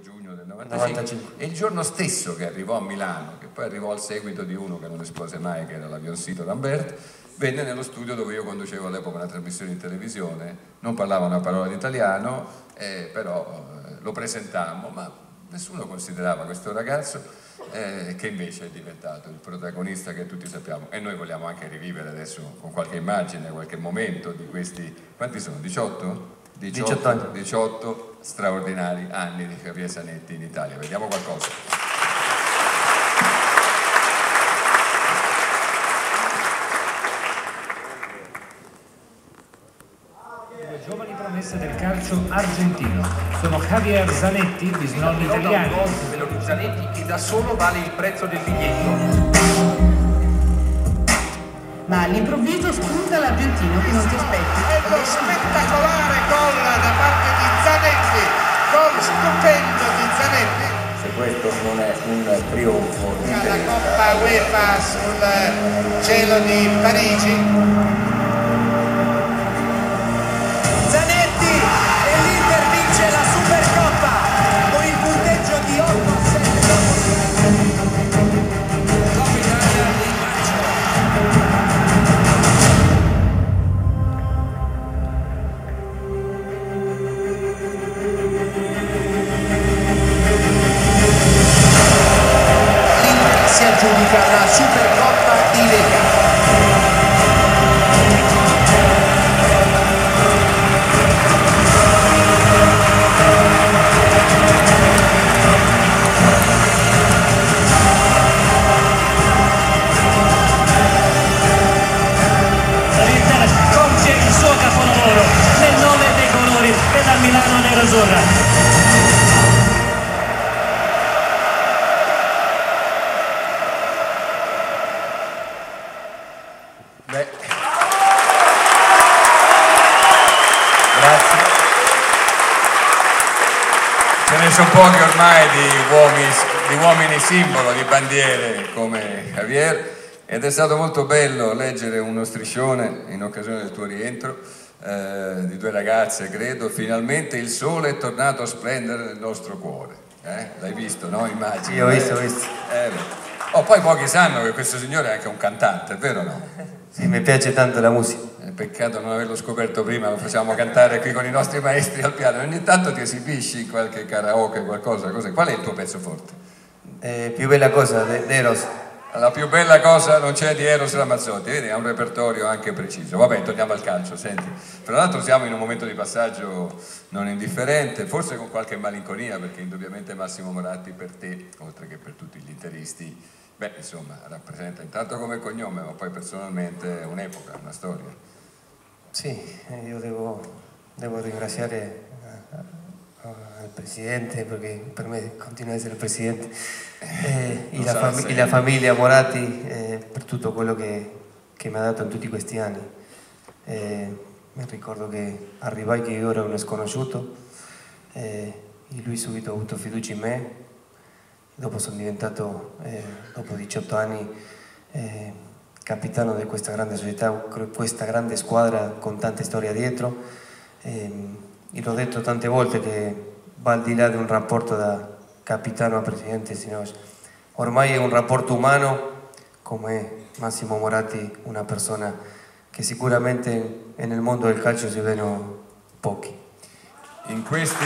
giugno del 95, e il giorno stesso che arrivò a Milano, che poi arrivò al seguito di uno che non esplose mai, che era l'avioncito Lambert, venne nello studio dove io conducevo all'epoca una trasmissione in televisione, non parlava una parola di italiano, però lo presentammo, ma nessuno considerava questo ragazzo che invece è diventato il protagonista che tutti sappiamo, e noi vogliamo anche rivivere adesso con qualche immagine, qualche momento di questi, quanti sono? 18? 18 anni. 18 straordinari anni di Javier Zanetti in Italia. Vediamo qualcosa. Le giovani promesse del calcio argentino sono Javier Zanetti, bisnonni italiani. Zanetti che da solo vale il prezzo del biglietto. Ma all'improvviso spunta l'argentino che non ti aspetti. Ecco, spettacolare gol da parte di Zanetti, gol stupendo di Zanetti. Se questo non è un trionfo La Coppa UEFA sul cielo di Parigi. Zanetti e l'Inter vince la Supercoppa con il punteggio di 8-7. Coppa Italia in maggio. Si aggiudica la Supercoppa di Lega. L'Inter compie il suo capolavoro nel nome dei colori della Milano Nerazzurra. Grazie. Ce ne sono pochi ormai di uomini simbolo, di bandiere come Javier, ed è stato molto bello leggere uno striscione in occasione del tuo rientro di due ragazze, credo. Finalmente il sole è tornato a splendere nel nostro cuore. L'hai visto, no? Immagino. Sì, ho visto. Poi pochi sanno che questo signore è anche un cantante, è vero o no? Sì, mi piace tanto la musica. Peccato non averlo scoperto prima, lo facciamo cantare qui con i nostri maestri al piano. Ogni tanto ti esibisci in qualche karaoke, qualcosa, così. Qual è il tuo pezzo forte? Più bella cosa, de Eros. La più bella cosa non c'è di Eros Ramazzotti, vedi, ha un repertorio anche preciso. Vabbè, torniamo al calcio, senti. Tra l'altro siamo in un momento di passaggio non indifferente, forse con qualche malinconia, perché indubbiamente Massimo Moratti per te, oltre che per tutti gli interisti, beh, insomma, rappresenta intanto come cognome, ma poi personalmente un'epoca, una storia. Sì, io devo ringraziare al Presidente, perché per me continua a essere il Presidente, e la famiglia Moratti per tutto quello che mi ha dato in tutti questi anni. Mi ricordo che arrivai che io ero uno sconosciuto e lui subito ha avuto fiducia in me. Dopo sono diventato, dopo 18 anni, capitano di questa grande società, questa grande squadra con tante storie dietro. E l'ho detto tante volte che va al di là di un rapporto da capitano a presidente, sino ormai è un rapporto umano, come Massimo Moratti, una persona che sicuramente nel mondo del calcio si vedono pochi. In questi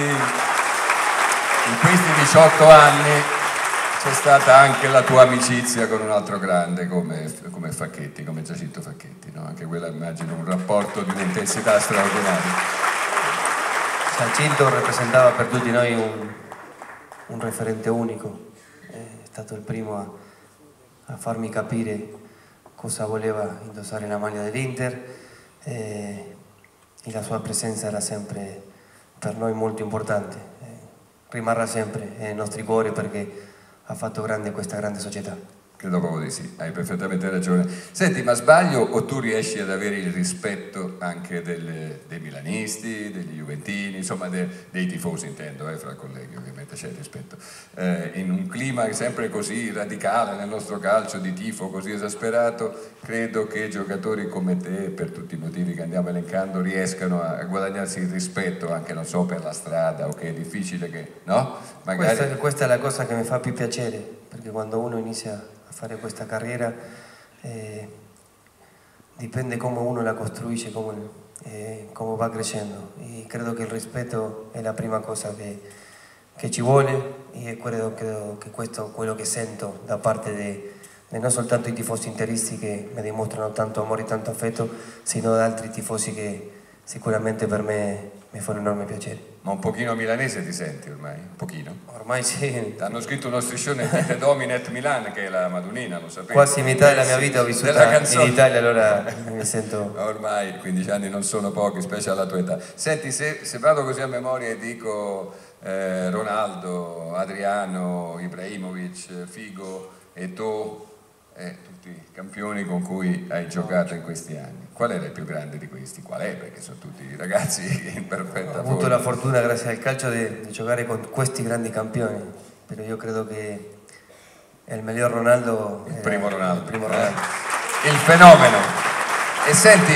18 anni c'è stata anche la tua amicizia con un altro grande come Facchetti, come Giacinto Facchetti, no? Anche quella immagino un rapporto di un'intensità straordinaria. Giacinto rappresentava per tutti noi un referente unico, è stato il primo a farmi capire cosa voleva indossare la maglia dell'Inter e la sua presenza era sempre per noi molto importante. Rimarrà sempre nei nostri cuori perché ha fatto grande questa grande società. Credo proprio di sì, hai perfettamente ragione. Senti, ma sbaglio o tu riesci ad avere il rispetto anche dei milanisti, degli juventini, insomma dei tifosi intendo, fra colleghi ovviamente c'è il rispetto, in un clima sempre così radicale nel nostro calcio di tifo così esasperato, credo che giocatori come te, per tutti i motivi che andiamo elencando, riescano a guadagnarsi il rispetto anche, non so, per la strada, o che è difficile che, no? Magari... Questa è la cosa che mi fa più piacere, perché quando uno inizia a fare questa carriera dipende come uno la costruisce, come va crescendo, e credo che il rispetto è la prima cosa che ci vuole, e credo che questo è quello che sento da parte di non soltanto i tifosi interisti che mi dimostrano tanto amore e tanto affetto, sino da altri tifosi che sicuramente per me mi fa un enorme piacere. Ma un pochino milanese ti senti ormai? Un pochino? Ormai sì. Hanno scritto uno striscione di Dominet Milan, che è la Madonnina, lo sapevi? Quasi metà della mia vita ho vissuto in Italia, allora mi sento... Ormai 15 anni non sono pochi, specie alla tua età. Senti, se vado così a memoria e dico Ronaldo, Adriano, Ibrahimovic, Figo, Eto'o, tutti campioni con cui hai giocato in questi anni. Qual è il più grande di questi? Qual è? Perché sono tutti ragazzi in perfetta forma. Ho avuto la fortuna, grazie al calcio, di giocare con questi grandi campioni, però io credo che il miglior Ronaldo... Il primo Ronaldo. Il primo Ronaldo. Il fenomeno. E senti,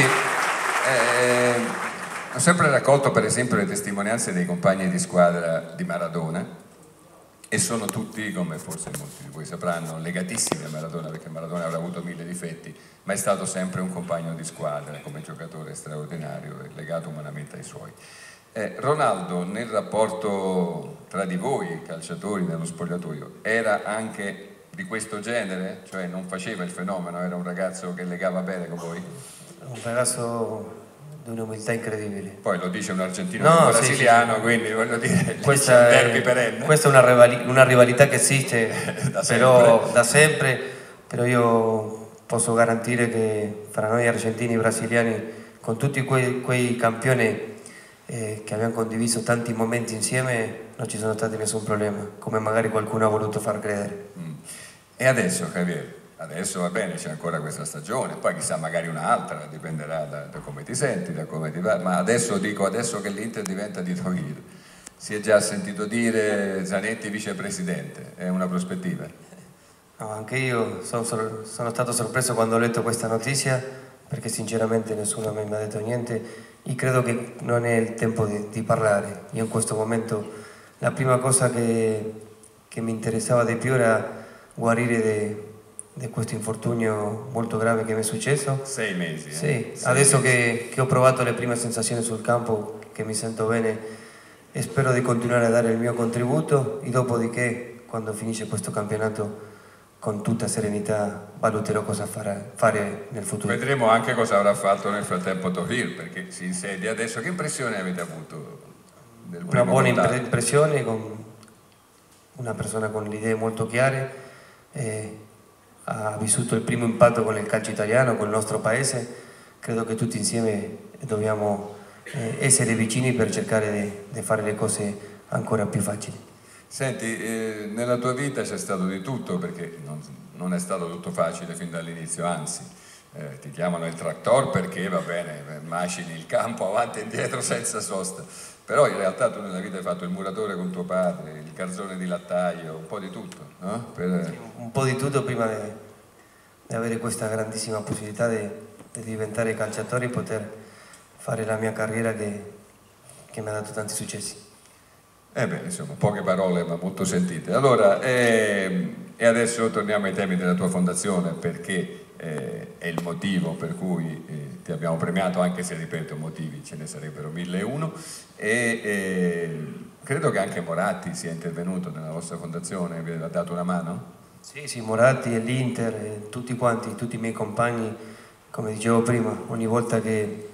ho sempre raccolto per esempio le testimonianze dei compagni di squadra di Maradona, e sono tutti, come forse molti di voi sapranno, legatissimi a Maradona, perché Maradona avrà avuto 1000 difetti, ma è stato sempre un compagno di squadra, come giocatore straordinario e legato umanamente ai suoi. Ronaldo, nel rapporto tra di voi, calciatori, nello spogliatoio, era anche di questo genere? Cioè non faceva il fenomeno, era un ragazzo che legava bene con voi? Un ragazzo di un'umiltà incredibile. Poi lo dice un argentino, un brasiliano, sì. Quindi voglio dire, questa è derby perenne. Questa è una rivalità che esiste da sempre, però io posso garantire che fra noi argentini e brasiliani, con tutti quei campioni che abbiamo condiviso tanti momenti insieme, non ci sono stati nessun problema, come magari qualcuno ha voluto far credere. E adesso, Javier? Adesso va bene, c'è ancora questa stagione, poi chissà magari un'altra, dipenderà da come ti senti, da come ti va, ma adesso dico, adesso che l'Inter diventa di Togir, si è già sentito dire Zanetti vicepresidente, è una prospettiva? No, anche io sono stato sorpreso quando ho letto questa notizia, perché sinceramente nessuno mi ha detto niente, e credo che non è il tempo di parlare. Io in questo momento la prima cosa che mi interessava di più era guarire di questo infortunio molto grave che mi è successo. 6 mesi. Sì, adesso che ho provato le prime sensazioni sul campo, che mi sento bene, e spero di continuare a dare il mio contributo, e dopodiché, quando finisce questo campionato, con tutta serenità valuterò cosa fare nel futuro. Vedremo anche cosa avrà fatto nel frattempo Togir, perché si insedia adesso. Che impressione avete avuto del primo Una buona contatto? impressione, con una persona con le idee molto chiare, ha vissuto il primo impatto con il calcio italiano, con il nostro paese. Credo che tutti insieme dobbiamo essere vicini per cercare di fare le cose ancora più facili. Senti, nella tua vita c'è stato di tutto, perché non è stato tutto facile fin dall'inizio, anzi ti chiamano il tractor perché va bene, macini il campo avanti e indietro senza sosta, però in realtà tu nella vita hai fatto il muratore con tuo padre, il garzone di lattaio, un po' di tutto, no? Un po' di tutto prima di avere questa grandissima possibilità di diventare calciatore e poter fare la mia carriera che mi ha dato tanti successi. Insomma, poche parole ma molto sentite. Allora, e adesso torniamo ai temi della tua fondazione, perché è il motivo per cui ti abbiamo premiato, anche se, ripeto, motivi ce ne sarebbero 1001, e credo che anche Moratti sia intervenuto nella vostra fondazione, vi ha dato una mano? Sì, Moratti e l'Inter, tutti quanti, tutti i miei compagni, come dicevo prima, ogni volta che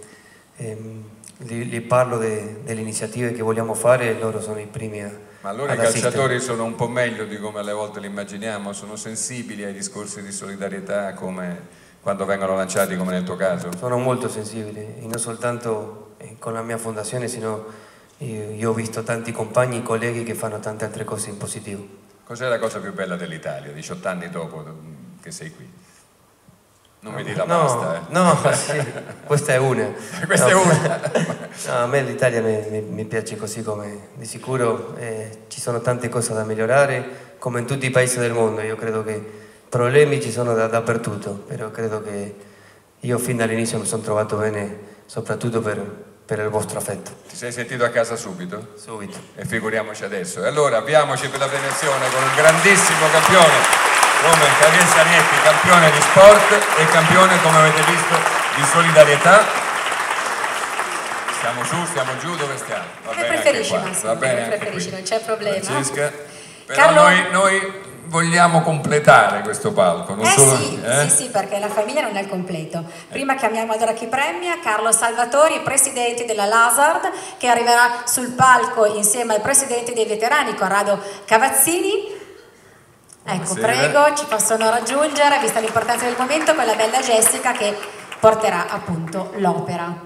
li parlo delle iniziative che vogliamo fare, loro sono i primi a Ma allora i calciatori sono un po' meglio di come alle volte li immaginiamo, sono sensibili ai discorsi di solidarietà come quando vengono lanciati, come nel tuo caso? Sono molto sensibili, e non soltanto con la mia fondazione, sino io ho visto tanti compagni, colleghi che fanno tante altre cose in positivo. Cos'è la cosa più bella dell'Italia, 18 anni dopo, che sei qui. Non mi dirà basta, No, sì, questa è una. Questa è una. No, a me l'Italia mi piace così come di sicuro ci sono tante cose da migliorare, come in tutti i paesi del mondo. Io credo che problemi ci sono dappertutto, però credo che io fin dall'inizio mi sono trovato bene, soprattutto per il vostro affetto. Ti sei sentito a casa subito? Subito. E figuriamoci adesso. E allora avviamoci per la premiazione con un grandissimo campione come Javier Zanetti, campione di sport e campione, come avete visto, di solidarietà. Stiamo su, stiamo giù, dove stiamo? Va bene, preferisci, anche qua. Va bene, preferisci, non c'è problema. Francesca, però Carlo... noi vogliamo completare questo palco, non solo... Sì, perché la famiglia non è il completo. Prima chiamiamo allora chi premia, Carlo Salvatori, presidente della Lazard, che arriverà sul palco insieme al presidente dei veterani, Corrado Cavazzini. Ecco, prego, ci possono raggiungere, vista l'importanza del momento, con la bella Jessica che porterà appunto l'opera.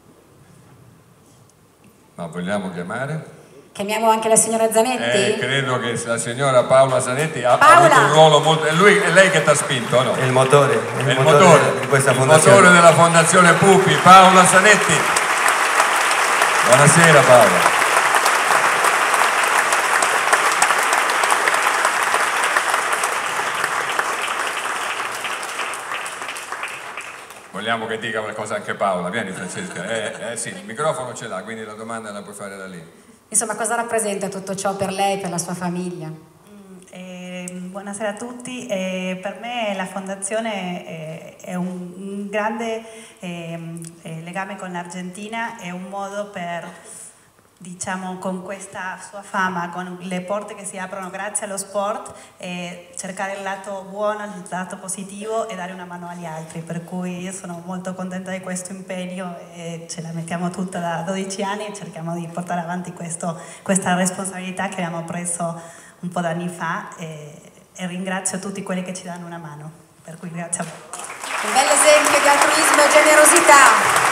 Ma vogliamo chiamare? Chiamiamo anche la signora Zanetti? Credo che la signora Paola Zanetti ha avuto un ruolo molto... È lei che ti ha spinto, no? È il motore, è il motore di questa fondazione. Il motore della Fondazione Pupi, Paola Zanetti. Buonasera Paola. Vogliamo che dica qualcosa anche Paola, vieni Francesca. Sì, il microfono ce l'ha, quindi la domanda la puoi fare da lì. Insomma, cosa rappresenta tutto ciò per lei, per la sua famiglia? Buonasera a tutti. Per me la fondazione è un grande legame con l'Argentina, è un modo per, diciamo, con questa sua fama, con le porte che si aprono grazie allo sport, cercare il lato buono, il lato positivo e dare una mano agli altri, per cui io sono molto contenta di questo impegno e ce la mettiamo tutta da 12 anni e cerchiamo di portare avanti questa responsabilità che abbiamo preso un po' d'anni fa e ringrazio tutti quelli che ci danno una mano, per cui grazie a voi. Un bel esempio di altruismo e generosità.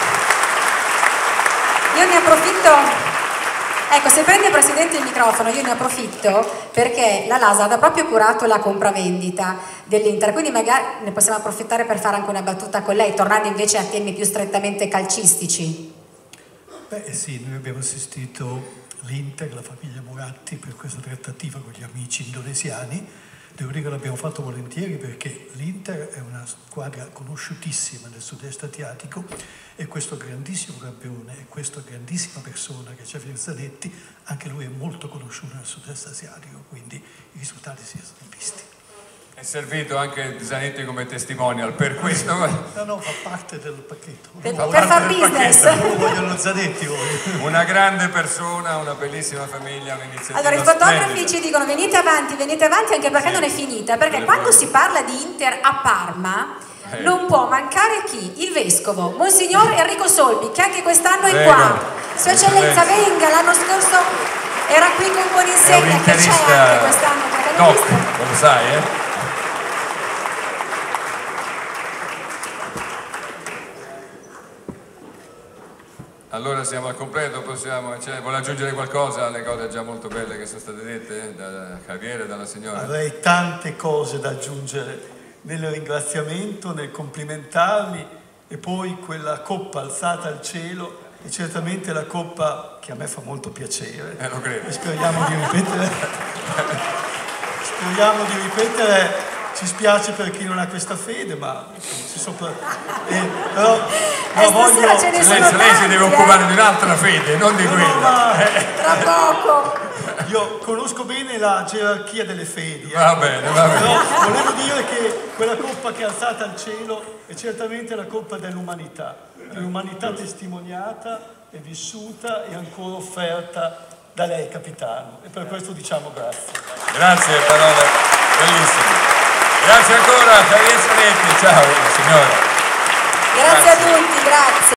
Io ne approfitto. Ecco, se prende Presidente il microfono, io ne approfitto perché la Lazard ha proprio curato la compravendita dell'Inter, quindi magari ne possiamo approfittare per fare anche una battuta con lei, tornando invece a temi più strettamente calcistici. Beh sì, noi abbiamo assistito l'Inter, la famiglia Moratti, per questa trattativa con gli amici indonesiani. Devo dire che l'abbiamo fatto volentieri perché l'Inter è una squadra conosciutissima nel sud-est asiatico e questo grandissimo campione e questa grandissima persona che c'è Javier Zanetti, anche lui è molto conosciuto nel sud-est asiatico, quindi i risultati si sono visti. È servito anche Zanetti come testimonial per questo? No, fa parte del pacchetto. Per far business. Vogliono Zanetti. Una grande persona, una bellissima famiglia, un'iniziativa Allora i fotografi splendida. ci dicono venite avanti anche perché non è finita, perché quando si parla di Inter a Parma non può mancare chi? Il vescovo, Monsignor Enrico Solbi, che anche quest'anno è qua. Sua Eccellenza venga, l'anno scorso era qui con Buoninsegna, che c'è anche quest'anno. Lo sai, Allora siamo al completo, vuole aggiungere qualcosa alle cose già molto belle che sono state dette da Javier e dalla signora? Avrei tante cose da aggiungere nel ringraziamento, nel complimentarmi e poi quella coppa alzata al cielo è certamente la coppa che a me fa molto piacere. Lo credo. E speriamo di ripetere. Ci spiace per chi non ha questa fede, ma però lei si deve occupare di un'altra fede, non di quella. Tra poco. Io conosco bene la gerarchia delle fedi. Va bene. Però volevo dire che quella coppa che è alzata al cielo è certamente la coppa dell'umanità, l'umanità testimoniata e vissuta e ancora offerta da lei, capitano. E per questo diciamo grazie. Grazie, parole bellissime. Grazie ancora, Javier Zanetti, ciao signora. Grazie a tutti, grazie.